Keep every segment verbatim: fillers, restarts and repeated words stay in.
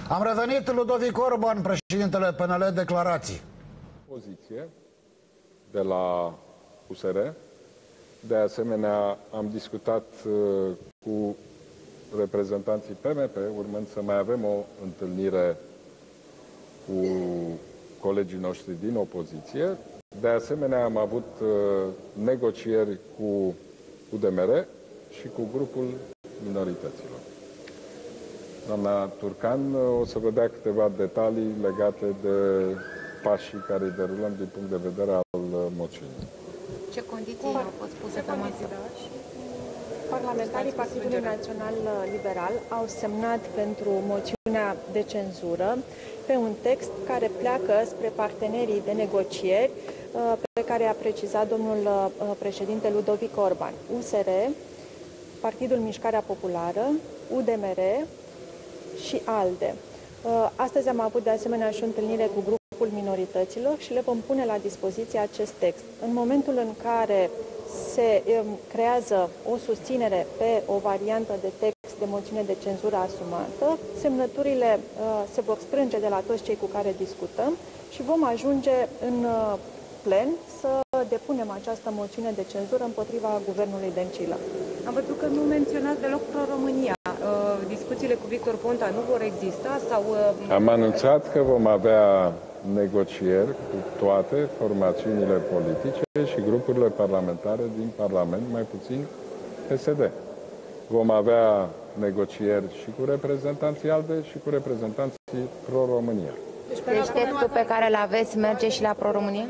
Am revenit, Ludovic Orban, președintele P N L, declarații. Poziție de la U S R. De asemenea, am discutat uh, cu reprezentanții P M P, urmând să mai avem o întâlnire cu colegii noștri din opoziție. De asemenea, am avut uh, negocieri cu U D M R și cu grupul minorităților. Doamna Turcan o să vă dea câteva detalii legate de pașii care îi derulăm din punct de vedere al moțiunii. Ce condiții au fost puse pe masă? Parlamentarii Partidului Național Liberal au semnat pentru moțiunea de cenzură pe un text care pleacă spre partenerii de negocieri pe care a precizat domnul președinte Ludovic Orban. U S R, Partidul Mișcarea Populară, U D M R și ALDE. Astăzi am avut de asemenea și o întâlnire cu grupul minorităților și le vom pune la dispoziție acest text. În momentul în care se creează o susținere pe o variantă de text de moțiune de cenzură asumată, semnăturile se vor strânge de la toți cei cu care discutăm și vom ajunge în plen să depunem această moțiune de cenzură împotriva guvernului Dăncilă. Am văzut că nu menționați deloc Pro-România. Discuțiile cu Victor Ponta nu vor exista? Sau... Am anunțat că vom avea negocieri cu toate formațiunile politice și grupurile parlamentare din Parlament, mai puțin P S D. Vom avea negocieri și cu reprezentanții ALDE și cu reprezentanții Pro-România. Deci, deci textul pe care îl aveți merge și la Pro-România?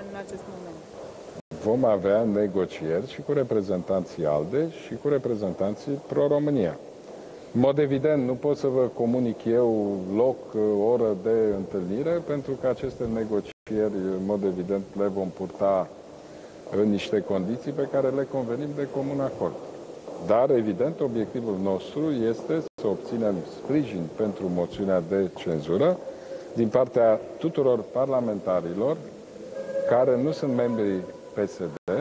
Vom avea negocieri și cu reprezentanții ALDE și cu reprezentanții Pro-România. În mod evident, nu pot să vă comunic eu loc, oră de întâlnire, pentru că aceste negocieri, în mod evident, le vom purta în niște condiții pe care le convenim de comun acord. Dar, evident, obiectivul nostru este să obținem sprijin pentru moțiunea de cenzură din partea tuturor parlamentarilor care nu sunt membri P S D,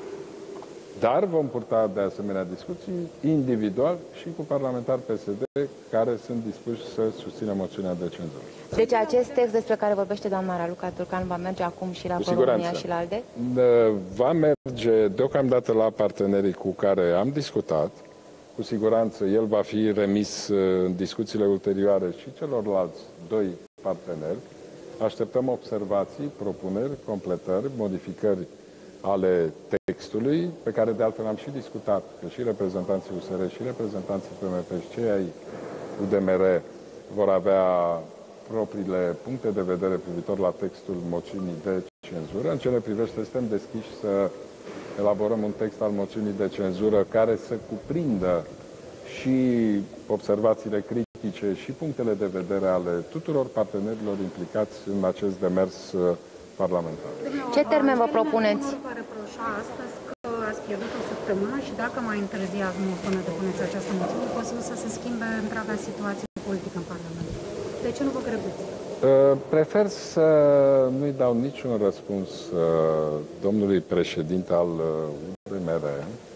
dar vom purta de asemenea discuții individual și cu parlamentari P S D care sunt dispuși să susțină moțiunea de cenzură. Deci acest text despre care vorbește doamna Raluca Turcan va merge acum și la Pro-România și la ALDE? Va merge deocamdată la partenerii cu care am discutat. Cu siguranță el va fi remis în discuțiile ulterioare și celorlalți doi parteneri. Așteptăm observații, propuneri, completări, modificări ale textului, pe care de altfel am și discutat, că și reprezentanții U S R și reprezentanții P M P și cei ai U D M R vor avea propriile puncte de vedere privitor la textul moțiunii de cenzură. În ce ne privește, suntem deschiși să elaborăm un text al moțiunii de cenzură care să cuprindă și observațiile critice și punctele de vedere ale tuturor partenerilor implicați în acest demers parlamentar. Ce termen vă propuneți? Vă reproșa astăzi că ați pierdut o săptămână și dacă mai întârziați nu până depuneți această moțiune, e posibil să se schimbe întreaga situație politică în Parlament. De ce nu vă grăbiți? Prefer să nu-i dau niciun răspuns domnului președinte al U D M R.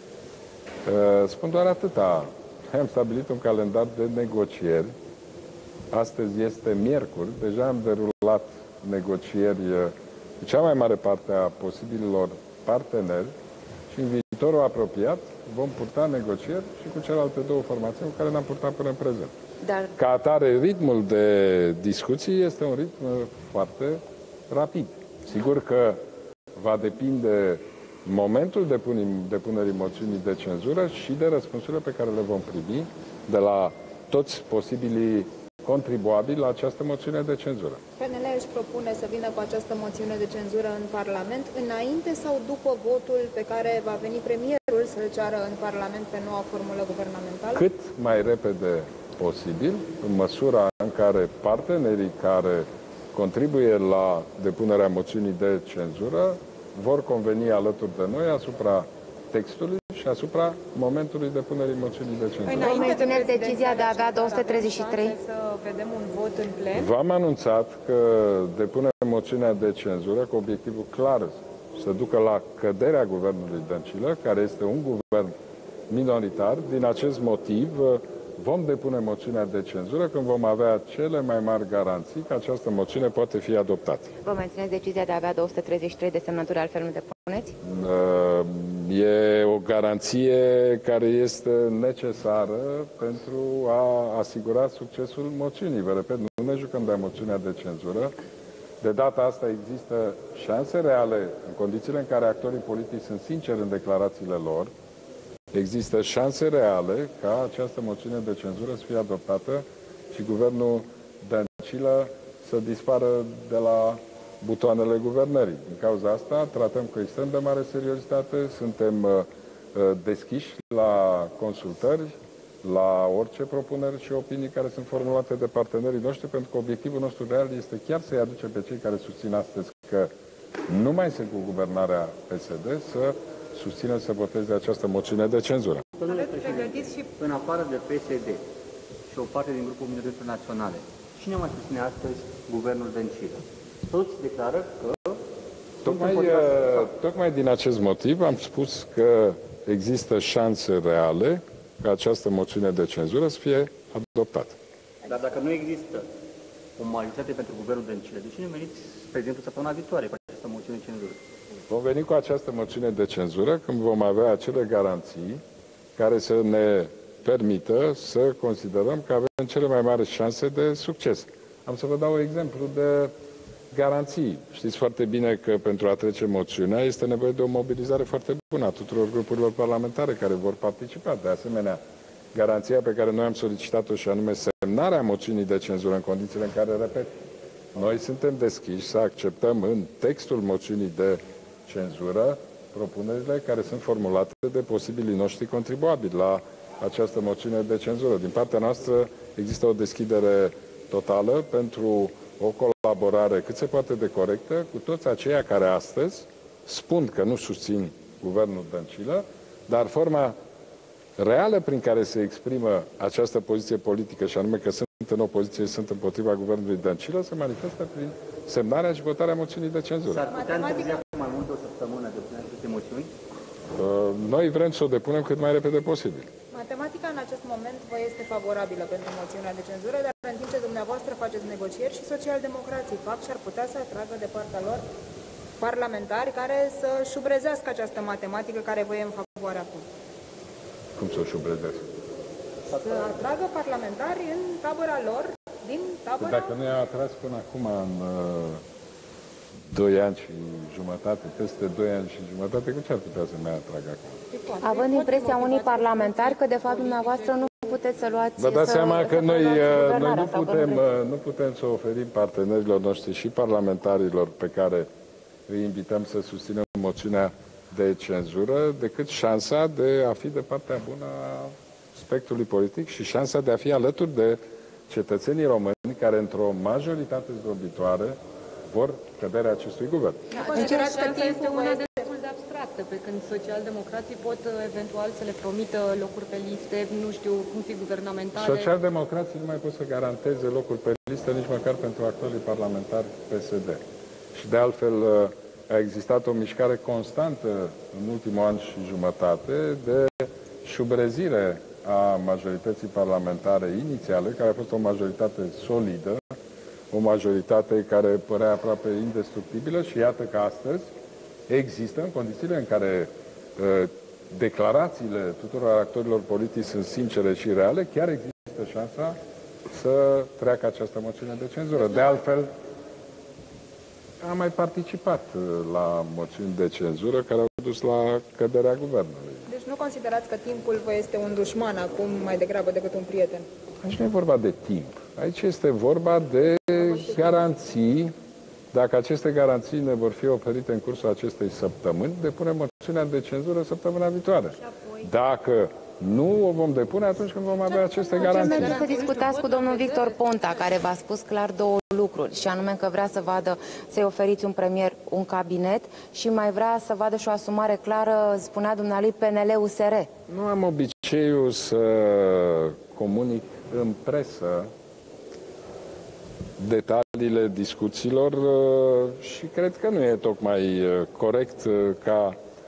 Spun doar atâta. Am stabilit un calendar de negocieri. Astăzi este miercuri. Deja am derulat negocieri cu cea mai mare parte a posibililor parteneri și în viitorul apropiat vom purta negocieri și cu celelalte două formații cu care ne-am purtat până în prezent. Dar... Ca atare, ritmul de discuții este un ritm foarte rapid. Sigur că va depinde momentul depunerii moțiunii de cenzură și de răspunsurile pe care le vom primi de la toți posibilii contribuabili la această moțiune de cenzură. P N L își propune să vină cu această moțiune de cenzură în Parlament înainte sau după votul pe care va veni premierul să-l ceară în Parlament pe noua formulă guvernamentală? Cât mai repede posibil, în măsura în care partenerii care contribuie la depunerea moțiunii de cenzură vor conveni alături de noi asupra textului și asupra momentului depunerii moțiunii de cenzură. Vă mențineți decizia de a avea două sute treizeci și trei? Să vedem un vot în plen? V-am anunțat că depunem moțiunea de cenzură cu obiectivul clar să ducă la căderea guvernului Dăncilă, care este un guvern minoritar. Din acest motiv vom depune moțiunea de cenzură când vom avea cele mai mari garanții că această moțiune poate fi adoptată. Vă mențineți decizia de a avea două sute treizeci și trei de semnături, altfel nu depuneți? E o garanție care este necesară pentru a asigura succesul moțiunii. Vă repet, nu ne jucăm de moțiunea de cenzură. De data asta există șanse reale, în condițiile în care actorii politici sunt sinceri în declarațiile lor, există șanse reale ca această moțiune de cenzură să fie adoptată și guvernul Dăncilă să dispară de la butoanele guvernării. Din cauza asta tratăm cu extrem de mare seriozitate, suntem uh, deschiși la consultări, la orice propuneri și opinii care sunt formulate de partenerii noștri, pentru că obiectivul nostru real este chiar să-i aduce pe cei care susțin astăzi că nu mai sunt cu guvernarea P S D să susțină să voteze această moțiune de cenzură. Domnule președinte, și... în afară de P S D și o parte din grupul minorităților naționale, cine mai susține astăzi guvernul Dăncilă? Toți declară că... Tocmai, tocmai din acest motiv am spus că există șanse reale ca această moțiune de cenzură să fie adoptată. Dar dacă nu există o majoritate pentru guvernul Dăncilă, de ce nu veniți, spre exemplu, săptămâna viitoare cu această moțiune de cenzură? Vom veni cu această moțiune de cenzură când vom avea acele garanții care să ne permită să considerăm că avem cele mai mari șanse de succes. Am să vă dau un exemplu de garanții. Știți foarte bine că pentru a trece moțiunea este nevoie de o mobilizare foarte bună a tuturor grupurilor parlamentare care vor participa. De asemenea, garanția pe care noi am solicitat-o și anume semnarea moțiunii de cenzură în condițiile în care, repet, noi suntem deschiși să acceptăm în textul moțiunii de cenzură propunerile care sunt formulate de posibilii noștri contribuabili la această moțiune de cenzură. Din partea noastră există o deschidere totală pentru o colaborare cât se poate de corectă cu toți aceia care astăzi spun că nu susțin guvernul Dăncilă, dar forma reală prin care se exprimă această poziție politică, și anume că sunt în opoziție și sunt împotriva guvernului Dăncilă, se manifestă prin semnarea și votarea moțiunii de cenzură. S-ar putea întârzia cu mai mult de o săptămână depunerea acestei moțiuni? Noi vrem să o depunem cât mai repede posibil. Matematica în acest moment vă este favorabilă pentru moțiunea de cenzură, dar în timp ce dumneavoastră faceți negocieri și socialdemocrații fac și ar putea să atragă de partea lor parlamentari care să șubrezească această matematică care vă e în favoare acum. Cum să o șubrezesc? Să atragă parlamentari în tabăra lor, din tabăra... Dacă nu i-a atras până acum în doi ani și jumătate, peste doi ani și jumătate, cu ce ar putea să mai atragă acum? Având impresia unii parlamentari că de fapt dumneavoastră nu puteți să luați... Vă dați să, seama că să noi, noi nu, putem, nu, nu putem să oferim partenerilor noștri și parlamentarilor pe care îi invităm să susțină moțiunea de cenzură decât șansa de a fi de partea bună a spectrului politic și șansa de a fi alături de cetățenii români care într-o majoritate zdrobitoare vor căderea acestui guvern. Considerați că este una destul de abstractă, pe când socialdemocrații pot eventual să le promită locuri pe liste, nu știu, funcții guvernamentale. Socialdemocrații nu mai pot să garanteze locuri pe listă nici măcar pentru actorii parlamentari P S D. Și de altfel a existat o mișcare constantă în ultimul an și jumătate de șubrezire a majorității parlamentare inițiale, care a fost o majoritate solidă, o majoritate care părea aproape indestructibilă și iată că astăzi există, în condițiile în care uh, declarațiile tuturor actorilor politici sunt sincere și reale, chiar există șansa să treacă această moțiune de cenzură. De altfel, am mai participat la moțiuni de cenzură care au dus la căderea guvernului. Deci nu considerați că timpul vă este un dușman acum mai degrabă decât un prieten? Aici nu e vorba de timp. Aici este vorba de garanții. Dacă aceste garanții ne vor fi oferite în cursul acestei săptămâni, depunem moțiunea de cenzură săptămâna viitoare. Dacă nu o vom depune atunci când vom avea aceste garanții. Ce să discutați cu domnul Victor Ponta, care v-a spus clar două lucruri, și anume că vrea să vadă, să-i oferiți un premier, un cabinet și mai vrea să vadă și o asumare clară, spunea dumnealui, P N L U S R. Nu am obiceiul să comunic în presă detaliile discuțiilor și cred că nu e tocmai corect ca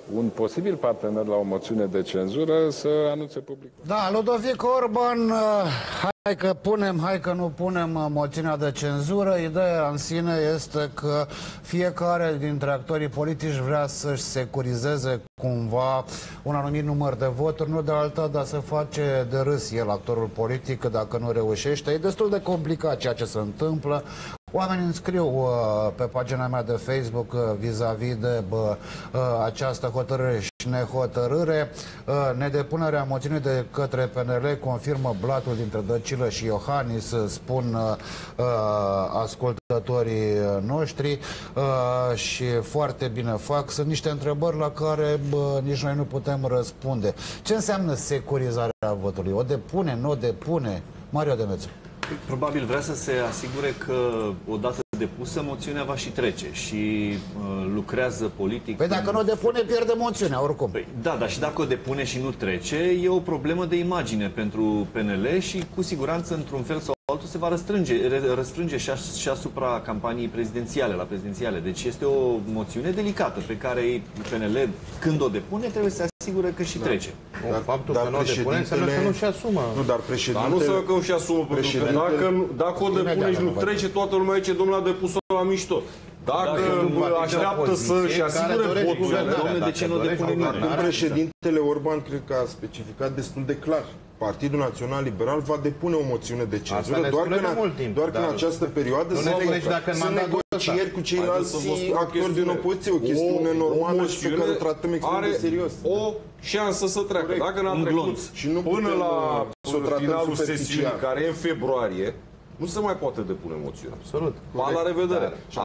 un posibil partener la o moțiune de cenzură să anunțe public. Da, Ludovic Orban, hai că punem, hai că nu punem moțiunea de cenzură. Ideea în sine este că fiecare dintre actorii politici vrea să-și securizeze cumva un anumit număr de voturi, nu de alta, dar să face de râs el, actorul politic, dacă nu reușește. E destul de complicat ceea ce se întâmplă. Oamenii îmi scriu uh, pe pagina mea de Facebook uh, vis-a-vis de uh, uh, această hotărâre și nehotărâre. Uh, nedepunerea moțiunii de către P N L confirmă blatul dintre Dăcilă și Iohannis, spun uh, uh, ascultătorii noștri, uh, și foarte bine fac. Sunt niște întrebări la care uh, nici noi nu putem răspunde. Ce înseamnă securizarea votului? O depune, nu o depune? Mario Demețu. Probabil vrea să se asigure că odată depusă moțiunea va și trece și uh, lucrează politic. Păi dacă nu o depune, pierde moțiunea oricum. Păi, da, dar și dacă o depune și nu trece, e o problemă de imagine pentru P N L și cu siguranță într-un fel sau altul se va răstrânge, răstrânge și, as, și asupra campaniei prezidențiale, la prezidențiale. Deci este o moțiune delicată pe care P N L, când o depune, trebuie să se asigure că și trece. Da. Dar faptul dar că nu o depune înseamnă că nu-și asumă. Nu, dar președintele... Dar nu înseamnă că nu-și asumă, pentru că dacă, dacă o depune și nu trece, toată lumea zice, domnule, a depus-o la mișto. Dacă așteaptă să-și asigure voturile, de ce nu depune nimeni? Președintele Orban cred că a specificat destul de clar. Partidul Național Liberal va depune o moțiune de cenzură, doar că, în, doar că în această perioadă sunt negocieri cu ceilalți actori din opoziție, o chestiune normală și pe care o tratăm extrem de serios. O șansă să treacă. Dacă n-a trecut până la finalul sesiunii, care e în februarie, nu se mai poate depune moțiune. Absolut. Pa, la revedere. Și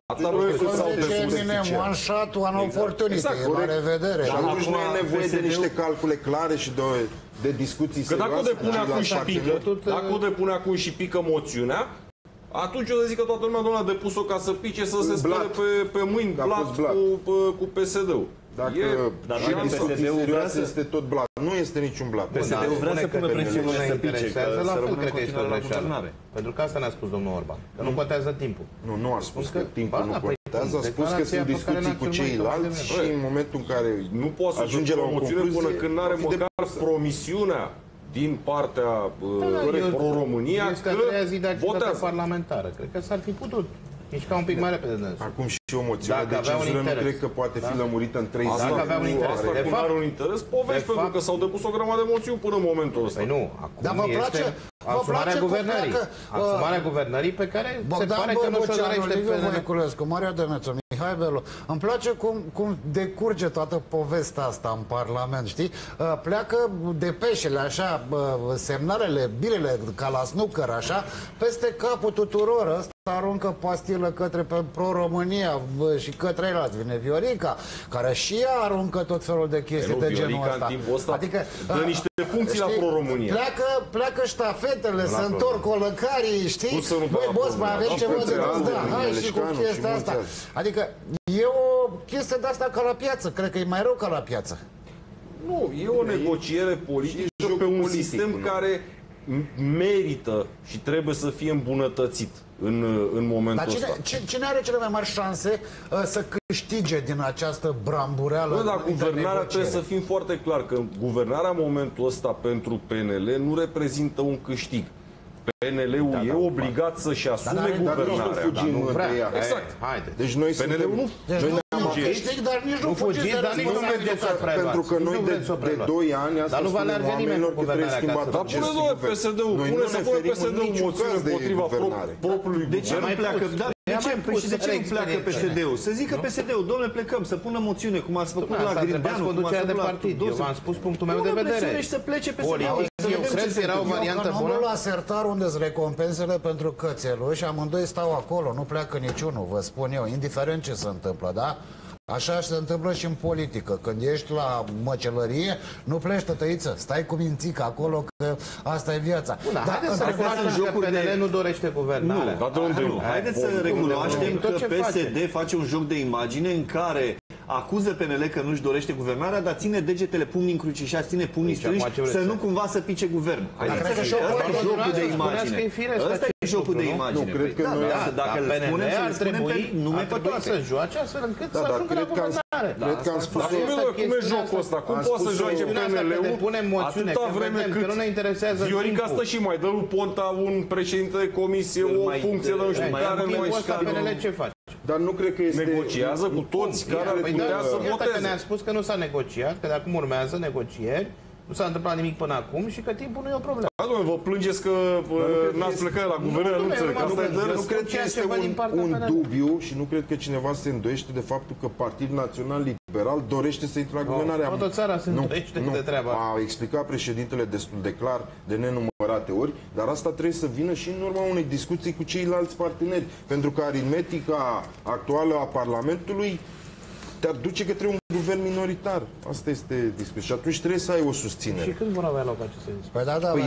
one shot, one opportunity. La revedere. Și atunci nu e nevoie de niște calcule clare și de de discuții serioase. Că dacă o depune acum și pică, dacă o depune acum și pică moțiunea, atunci o să zic că toată lumea, domnule, a depus-o ca să pice, să se spune pe, pe mâini blat cu, cu P S D-ul. Dacă P S D-ul vrea să... este tot blat. Nu este niciun blat. P S D-ul vrea să pună presiune să pice, că să rămână în continuare la guvernare. Pentru că asta ne-a spus domnul Orban, că nu contează timpul. Nu, nu a spus că timpul nu contează, a spus că sunt discuții cu ceilalți și în momentul în care nu poate să ajunge la o moțiune până când n-are măcar promisiunea din partea pro-România că votează parlamentară. Cred că s-ar fi putut mișca un pic mai repede. Acum și o moțiune de cenzură nu cred că poate fi lămurită în trei zile. Dacă avea un interes. De fapt, are un interes, povești, pentru că s-au depus o grămadă de moțiuni până în momentul ăsta. Păi nu, acum este asumarea guvernării. Asumarea guvernării pe care se pare că nu și-o dorește P N L. Voiculescu, Mario Demețu, Mihai Belu. Îmi place cum, cum decurge toată povestea asta în Parlament, știi? Pleacă depeșele, așa, semnalele, birele, ca la snooker, așa, peste capul tuturor. Ăsta aruncă pastilă către pro-România și către el vine Viorica, care și ea aruncă tot felul de chestii de genul ăsta. ăsta. Adică dă niște funcții la pro-România. Pleacă, pleacă ștafetele, se întorc olăcarii, știi? Băi, boss, mai aveți ceva de rău? Da, hai și cu chestia asta. Adică e o chestie de asta ca la piață. Cred că e mai rău ca la piață. Nu, e o negociere politică pe un sistem care merită și trebuie să fie îmbunătățit în, în momentul Dar cine, ăsta. Cine are cele mai mari șanse uh, să câștige din această brambureală? Nu, dar guvernarea trebuie să fim foarte clar că guvernarea în momentul ăsta pentru P N L nu reprezintă un câștig. P N L-ul da, e da, obligat să-și asume dar guvernarea. Dar nu fugim da, de ea. Exact. Haide. Deci noi P N L-ul nu deci noi nu câștig, dar nici nu fugiți, dar nici nu mergeți să preluați. Pentru că noi de, de doi ani asta dar nu va alerge nimeni cu guvernarea ca să... Dar pune-ți P S D-ul, pune să pune P S D-ul moțiune împotriva propriului De ce nu pleacă? De ce? Păi și de ce nu pleacă P S D-ul? Să zică P S D-ul, domnule, plecăm, să pună moțiune, cum ați făcut la Grindeanu, cum ați făcut la partid. Eu v-am spus punctul meu de vedere. Și să plece P S D-ul. Eu cred că era o variantă bună. Eu la sertar unde-s recompensele pentru cățeluși, amândoi stau acolo, nu pleacă niciunul, vă spun eu, indiferent ce se întâmplă, da? Așa se întâmplă și în politică. Când ești la măcelărie, nu pleci, tătăiță, stai cu mințica acolo, că asta e viața. Bun, dar haideți să recunoaștem că P N L nu dorește guvernarea. Nu, haideți să recunoaștem că P S D face un joc de imagine în care acuză P N L că nu-și dorește guvernarea, dar ține degetele pumnii încrucișați, ține pumnii strânși, să nu cumva să pice guvernul. Asta e jocul de imagine. Ăsta jocul de imagine. Nu, cred că noi... Dacă le spunem, să le spunem pe nume pe toate. Să joace astfel încât să ajungă la guvernare. Cred că am spus... Cum e jocul ăsta? Cum poate să joace P N L-ul atâta vreme cât Viorica stă și mai dă lui Ponta un președinte de comisie, o funcție de nu știu care nu mai ce face? Dar nu cred că este... Negociază cu toți care ar putea să voteze. Ne-a spus că nu s-a negociat, că de acum urmează negocieri, nu s-a întâmplat nimic până acum și că timpul nu e o problemă. Da, dom'le, vă plângeți că n-ați plecat la guvernare, nu înțeleg. Nu cred că este un dubiu și nu cred că cineva se îndoiește de faptul că Partidul Național Liberal dorește să intre la guvernare. Toată țara se îndoiește de treaba. A explicat președintele destul de clar, de nenumărate ori, dar asta trebuie să vină și în urma unei discuții cu ceilalți parteneri. Pentru că aritmetica actuală a Parlamentului te-ar duce către un guvern minoritar. Asta este discuția. Și atunci trebuie să ai o susținere. Și când vor avea loc aceste discuții? Păi da, da, păi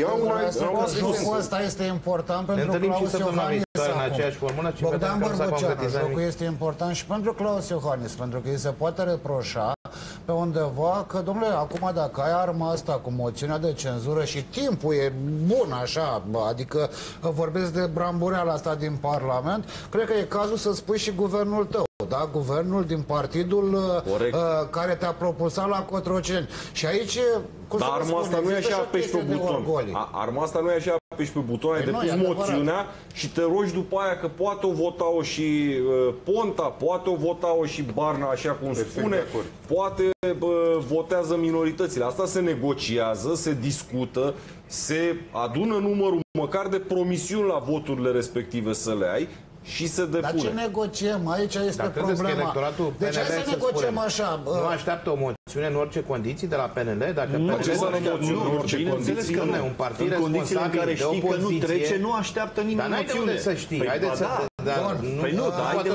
jocul ăsta este important pentru Claus Iohannis acum. Bogdan Bărbuceanu, jocul este important și pentru Claus Iohannis, pentru că îi se poate reproșa pe undeva că, domnule, acum dacă ai arma asta cu moțiunea de cenzură și timpul e bun așa, adică vorbesc de brambureala asta din Parlament, cred că e cazul să spui și guvernul tău. Da, guvernul din partidul uh, care te-a propulsat la Cotroceni. Și aici, cum dar arma asta nu e așa apeși pe buton. Arma asta nu e așa apeși pe buton. Ai depus moțiunea și te rogi după aia că poate o vota-o și uh, Ponta, poate o vota-o și Barna, așa cum Perfect spune, poate uh, votează minoritățile. Asta se negociază, se discută, se adună numărul măcar de promisiuni la voturile respective să le ai și se depune. Dar ce negociem? Aici este Dar problema. Deci hai să negociem așa. Nu așteaptă o moțiune în orice condiții de la P N L? Dacă nu, ce să moțiune în orice condiții? Că nu, un partid în condițiile în care știi că nu trece, nu așteaptă nimeni moțiune. Dar să știi. Haideți să... Păi nu, dar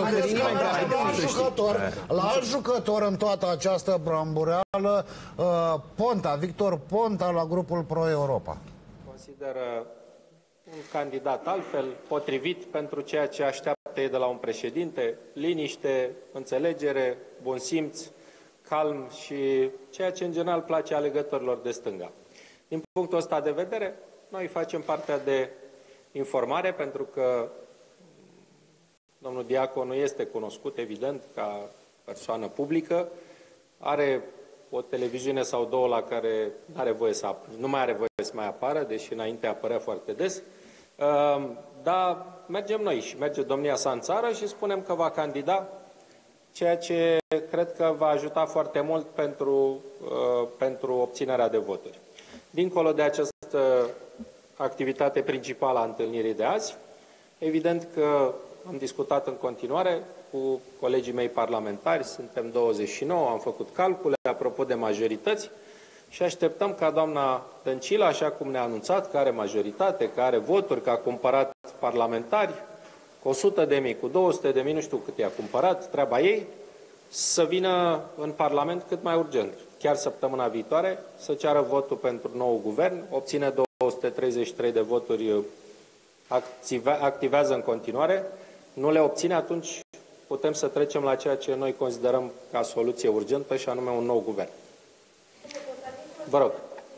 la alt jucător în toată această brambureală, Ponta, Victor Ponta la grupul Pro-Europa. Consideră un candidat altfel, potrivit pentru ceea ce așteaptă ei de la un președinte, liniște, înțelegere, bun simț, calm și ceea ce în general place alegătorilor de stânga. Din punctul ăsta de vedere, noi facem partea de informare pentru că domnul Diaconu este cunoscut, evident, ca persoană publică, are o televiziune sau două la care nu are voie să nu mai are voie să mai apară, deși înainte apărea foarte des. Dar mergem noi și merge domnia sa în țară și spunem că va candida, ceea ce cred că va ajuta foarte mult pentru, pentru obținerea de voturi. Dincolo de această activitate principală a întâlnirii de azi, evident că am discutat în continuare cu colegii mei parlamentari, suntem douăzeci și nouă, am făcut calcule apropo de majorități și așteptăm ca doamna Dăncilă, așa cum ne-a anunțat, că are majoritate, că are voturi, că a cumpărat parlamentari, cu o sută de mii, cu două sute de mii, nu știu cât i-a cumpărat, treaba ei, să vină în Parlament cât mai urgent. Chiar săptămâna viitoare, să ceară votul pentru nou guvern, obține două sute treizeci și trei de voturi, activează în continuare, nu le obține, atunci putem să trecem la ceea ce noi considerăm ca soluție urgentă și anume un nou guvern. Vă rog.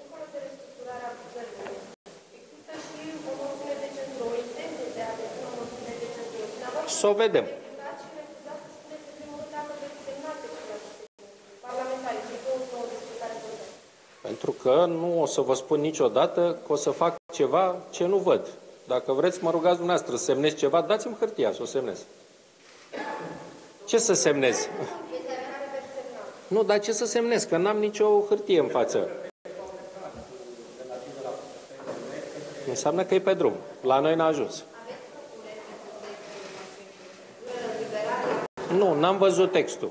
Să o vedem. Pentru că nu o să vă spun niciodată că o să fac ceva ce nu văd. Dacă vreți, mă rugați dumneavoastră să semnez ceva, dați-mi hârtia să o semnez. Ce să semnez? Nu, dar ce să semnez? Că n-am nicio hârtie în față. Înseamnă că e pe drum. La noi n-a ajuns. Nu, n-am văzut textul.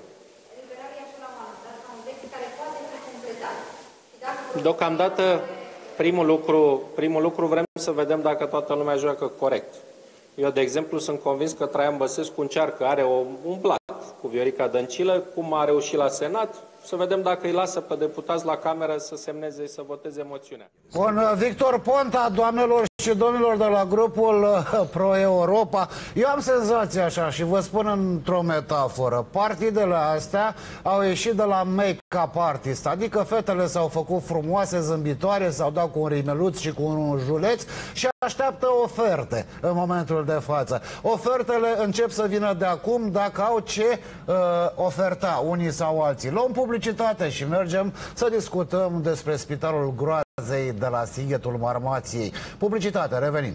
Deocamdată, primul lucru, primul lucru vrem să vedem dacă toată lumea joacă corect. Eu, de exemplu, sunt convins că Traian Băsescu încearcă, are o, un blat cu Viorica Dăncilă, cum a reușit la Senat, să vedem dacă îi lasă pe deputați la Cameră să semneze, să voteze moțiunea. Bun, Victor Ponta, doamnelor și domnilor de la grupul Pro-Europa, eu am senzația așa și vă spun într-o metaforă, partidele astea au ieșit de la make-up artist, adică fetele s-au făcut frumoase, zâmbitoare, s-au dat cu un rimeluț și cu un juleț și așteaptă oferte în momentul de față. Ofertele încep să vină de acum dacă au ce uh, oferta unii sau alții. Luăm publicitate și mergem să discutăm despre Spitalul Groazei de la Sighetul Marmației. Publicitate, revenim.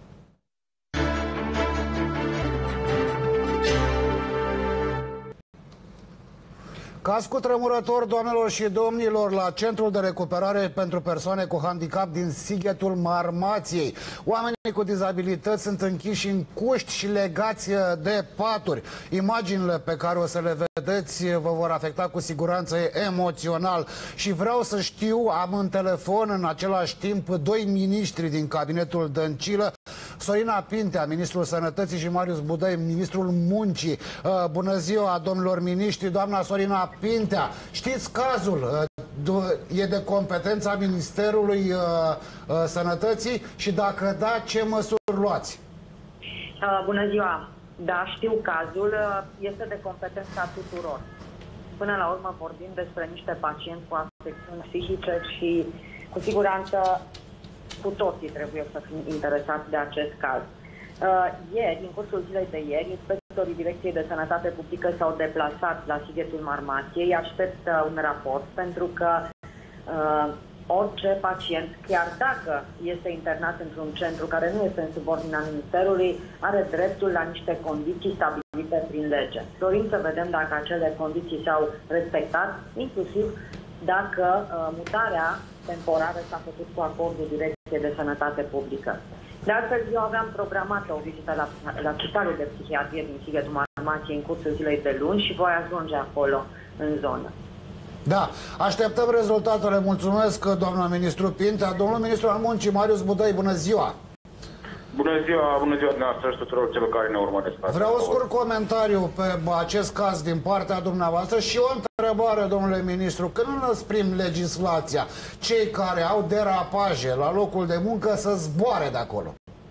Caz cutremurător, doamnelor și domnilor, la Centrul de Recuperare pentru Persoane cu Handicap din Sighetul Marmației. Oamenii cu dizabilități sunt închiși în cuști și legați de paturi. Imaginile pe care o să le vedeți vă vor afecta cu siguranță emoțional. Și vreau să știu, am în telefon în același timp doi miniștri din cabinetul Dăncilă, Sorina Pintea, ministrul Sănătății, și Marius Budăi, ministrul Muncii. Bună ziua, domnilor miniștri, doamna Sorina Pintea. Știți cazul? E de competența Ministerului Sănătății și dacă da, ce măsuri luați? Bună ziua! Da, știu cazul. Este de competența tuturor. Până la urmă vorbim despre niște pacienți cu afecțiuni psihice și cu siguranță cu toții trebuie să fim interesați de acest caz. Uh, ieri, în cursul zilei de ieri, inspectorii Direcției de Sănătate Publică s-au deplasat la Sighetul Marmației. Aștept uh, un raport pentru că uh, orice pacient, chiar dacă este internat într-un centru care nu este în subordinea Ministerului, are dreptul la niște condiții stabilite prin lege. Dorim să vedem dacă acele condiții s-au respectat, inclusiv dacă uh, mutarea temporară s-a făcut cu acordul Direcției de Sănătate Publică. De altfel, eu aveam programată o vizită la, la Spitalul de Psihiatrie din Sighetul Marmației în cursul zilei de luni și voi ajunge acolo, în zonă. Da, așteptăm rezultatele. Mulțumesc, doamna ministru Pintea. Domnul ministru al Muncii, Marius Budăi, bună ziua! Bună ziua, bună ziua dumneavoastră și tuturor celor care ne urmăresc. Vreau un scurt comentariu pe acest caz din partea dumneavoastră și o întrebare, domnule ministru. Când înăsprim legislația, cei care au derapaje la locul de muncă să zboare de acolo?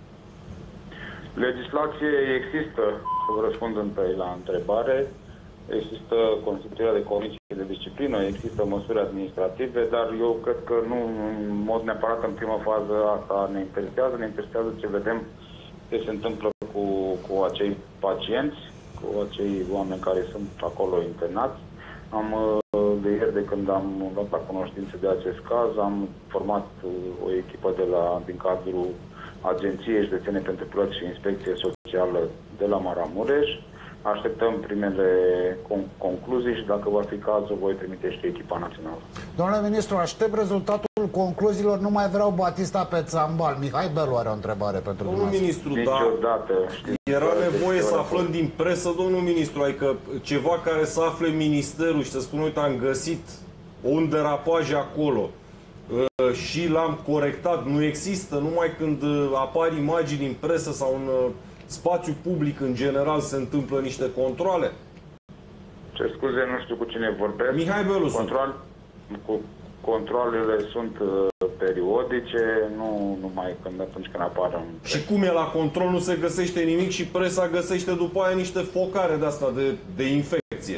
Legislație există, să vă răspund întâi la întrebare. Există constituirea de comisii de disciplină, există măsuri administrative, dar eu cred că nu, în mod neapărat în prima fază asta ne interesează. Ne interesează ce vedem ce se întâmplă cu, cu acei pacienți, cu acei oameni care sunt acolo internați. Am, de ieri, de când am luat la cunoștință de acest caz, am format o echipă de la, din cadrul Agenției Județene pentru Plăți și Inspecție Socială de la Maramureș. Așteptăm primele concluzii și dacă va fi cazul, voi trimite și echipa națională. Domnule ministru, aștept rezultatul concluziilor. Nu mai vreau Batista pe țambal. Mihai Belu are o întrebare pentru domnul ministru. Da, era nevoie să aflăm din presă, domnul ministru, adică ceva care să afle ministerul și să spună, uite, am găsit un derapaj acolo și l-am corectat. Nu există, numai când apar imagini în presă sau în spațiu public în general se întâmplă niște controle? Ce scuze, nu știu cu cine vorbesc. Mihai Belu. Control, cu, controlele sunt uh, periodice, nu numai când atunci când apar un... Și cum e la control, nu se găsește nimic și presa găsește după aia niște focare de asta de, de infecție.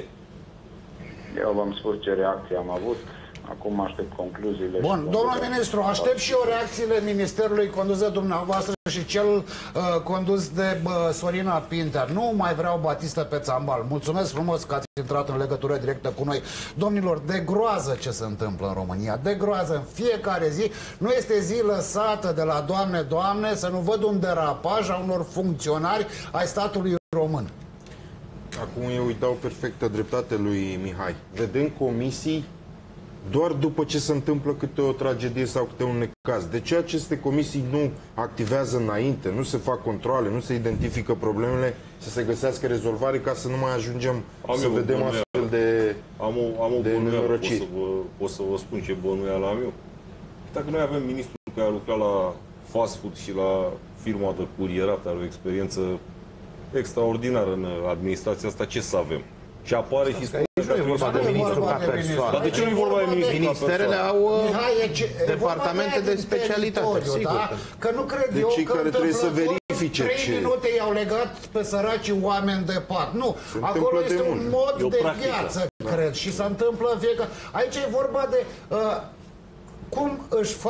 Eu v-am spus ce reacție am avut. Acum aștept concluziile. Bun, domnule ministru, aștept și eu reacțiile Ministerului condus de dumneavoastră și cel uh, condus de uh, Sorina Pintea. Nu mai vreau Batista pe țambal. Mulțumesc frumos că ați intrat în legătură directă cu noi. Domnilor, de groază ce se întâmplă în România. De groază în fiecare zi. Nu este zi lăsată de la Doamne, Doamne, să nu văd un derapaj a unor funcționari ai statului român. Acum eu îi dau perfectă dreptate lui Mihai. Vedem comisii doar după ce se întâmplă câte o tragedie sau câte un necaz. De ce aceste comisii nu activează înainte, nu se fac controle, nu se identifică problemele, să se găsească rezolvare ca să nu mai ajungem am să vedem astfel de Am o, am o bănuială, pot să, vă, pot să vă spun ce bănuială am eu. Dacă noi avem ministrul care a lucrat la fast food și la firma de curierat, are o experiență extraordinară în administrația asta, ce să avem? Și apare și spune că nu e vorba de ministru ca persoană. Dar de ce nu e vorba de ministru ca persoană? Ministerele au departamente de specialitate, sigur. Că nu cred eu că care trebuie să verifice trei minute i-au legat pe săracii oameni de pat. Nu, acolo este un mod de viață, cred, și se întâmplă în fiecare... Aici e vorba de cum își fac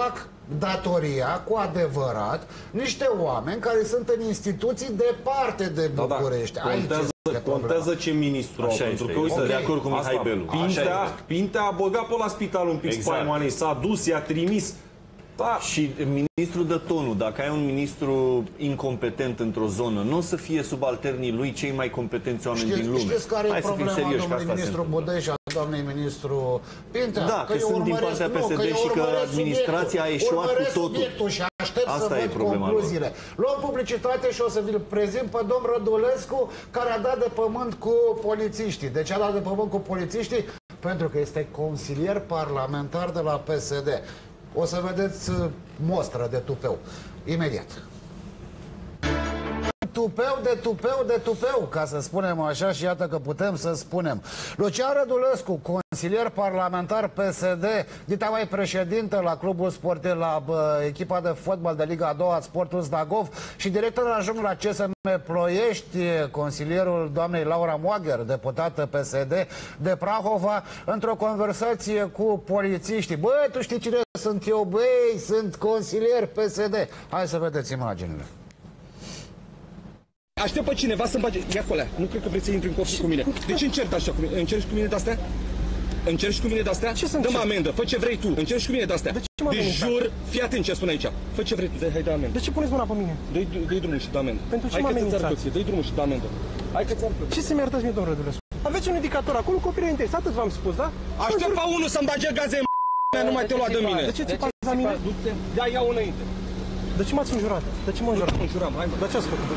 datoria, cu adevărat, niște oameni care sunt în instituții departe de București. Da, da. Contează, contează ce ministru au, pentru că, uite, de acord cu Mihai Belu. Pintea, Pintea a băgat pe la spital un pic exact. spaimoanei, s-a dus, i-a trimis. Da. Și ministrul dă tonul. Dacă ai un ministru incompetent într-o zonă, nu o să fie subalternii lui cei mai competenți oameni Știți, din lume. Știți care Hai e problema serioși, domnului ministru Budăi și a doamnei ministru Pintea? Da, că, că sunt din partea P S D și că administrația a eșuat cu totul. Și aștept Asta să e văd concluziile. Luăm publicitate și o să vi-l prezint pe domn Rădulescu, care a dat de pământ cu polițiștii. De ce a dat de pământ cu polițiștii? Pentru că este consilier parlamentar de la P S D. O să vedeți mostră de tupeu. Imediat. Tupeu de tupeu de tupeu, ca să spunem așa, și iată că putem să spunem. Lucian Rădulescu, consilier parlamentar P S D, dita mai președinte la clubul sportiv, la bă, echipa de fotbal de Liga a doua, Sportul Zdagov, și director adjunct la C S M Ploiești, consilierul doamnei Laura Moagher, deputată P S D de Prahova, într-o conversație cu polițiștii. Băi, tu știi cine sunt eu? Băi, sunt consilier P S D. Hai să vedeți imaginile. Aștept pe cineva să-mi bage... Ia acolo, nu cred că vrei să intri în conflict cu mine. De ce încerci așa cu mine? Încerci cu mine de-astea? Încerci cu mine de-astea? Dă-mă amendă, fă ce vrei tu. Încerci cu mine de-astea. De ce mă de jur, fii atent ce spun aici. Fă ce vrei tu, hai dă amendă. De ce puneți mâna pe mine? Dă-i drumul și dă amendă. Pentru ce mă amenințați? Dă-i drumul și dă amendă. Hai că ți-ar plăcut. Ce să-mi iertați mie, domnul Rădulescu? Aveți un indicator acolo, copilul interes, atât v-am spus, da? Aștept pe unul să-mi bage gaze în nu mai te lua de mine. De ce ți-pați la mine? Da, iau înainte. De ce m-ați înjurat? De ce mă înjurat? Nu înjuram, hai mă. De ce ați făcut?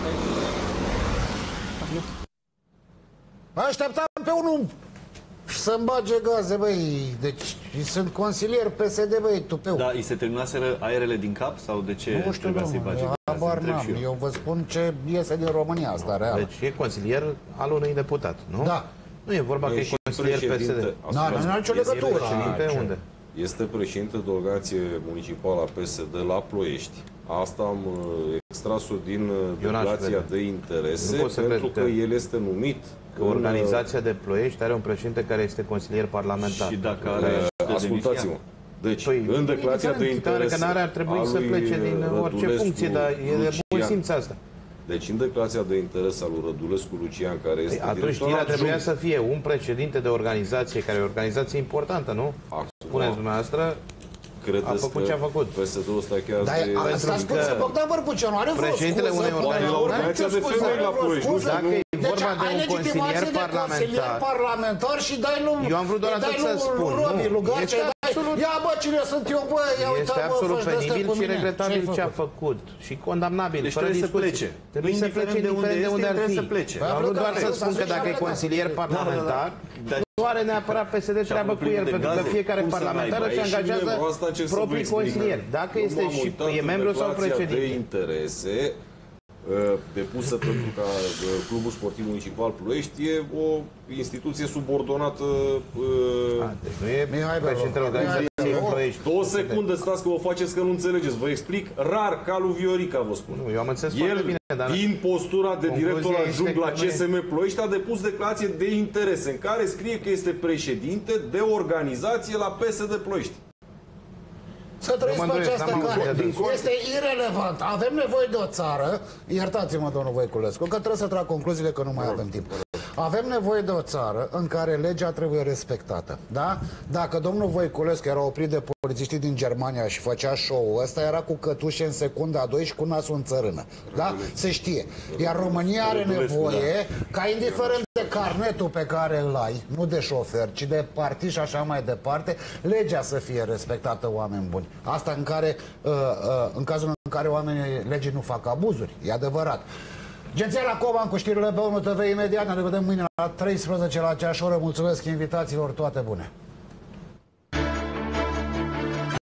Așteptam pe unul să-mi bage gaze, băi. Deci sunt consilier P S D, băi, tupeu. Da, îi se terminaseră aerele din cap sau de ce nu știu, trebuia să-i bage gaze? Eu. eu vă spun ce iese din România asta, real. Deci e consilier al unui deputat, nu? Da. Nu e vorba că e consilier P S D. Nu are nicio legătură. Unde? Este președinte de organizație municipală a P S D la Ploiești. Asta am extras-o din declarația de interese, pentru că el este numit. Că organizația de Ploiești are un președinte care este consilier parlamentar. Și dacă are... Ascultați-mă. Deci, păi, în declarația de interese că n-are ar trebui să plece din orice funcție, dar e de bun simț asta. Deci, în declarația de interes al lui Rădulescu Lucian, care este păi, atunci știrea trebuia să fie un președinte de organizație, care e o organizație importantă, nu? Spuneți dumneavoastră, a făcut ce a făcut. P S D-ul ăsta chiar Dar de... asta spune Bogdan Bărbuceanu, are vreo președintele unei organizații de femei la Ploiești. Dacă e vorba de un consilier parlamentar, parlamentar și dai lui... Eu am vrut doar atât să spun, nu? Ia bă, cine sunt eu, bă, ia uita, este absolut penibil și regretabil ce a făcut. Și condamnabil, deci fără trebuie discuție. să plece. Trebuie să plece indiferent de unde ar fi. Am vrut doar să spun că dacă e consilier parlamentar, nu are neapărat P S D treabă cu el, pentru că fiecare parlamentar își angajează proprii consilieri. Dacă este și e membru sau președinte. De interese depusă pentru ca Clubul Sportiv Municipal Ploiești e o instituție subordonată. A, deci nu e președintele organizației Ploiești. Două secunde, stați că vă faceți că nu înțelegeți. Vă explic rar ca lui Viorica, vă spun. Nu, eu am înțeles foarte bine, dar din postura de director adjunct la C S M Ploiești a depus declarație de interese în care scrie că este președinte de organizație la P S D Ploiești. Să trăiți pe această cale. Este irelevant. Avem nevoie de o țară, iertați-mă, domnul Voiculescu, că trebuie să trag concluziile, că nu mai avem timp. Avem nevoie de o țară în care legea trebuie respectată. Da? Dacă domnul Voiculescu era oprit de polițiștii din Germania și făcea show-ul ăsta, era cu cătușe în secunda a doi și cu nasul în țărână. Da? Se știe. Iar România are nevoie ca, indiferent de carnetul pe care îl ai, nu de șofer, ci de partid și așa mai departe, legea să fie respectată, oameni buni. Asta în care, în cazul în care oamenii legii nu fac abuzuri. E adevărat. Genția la Coban cu știrile pe unu T V imediat. Ne vedem mâine la treisprezece la aceeași oră. Mulțumesc invitațiilor, toate bune!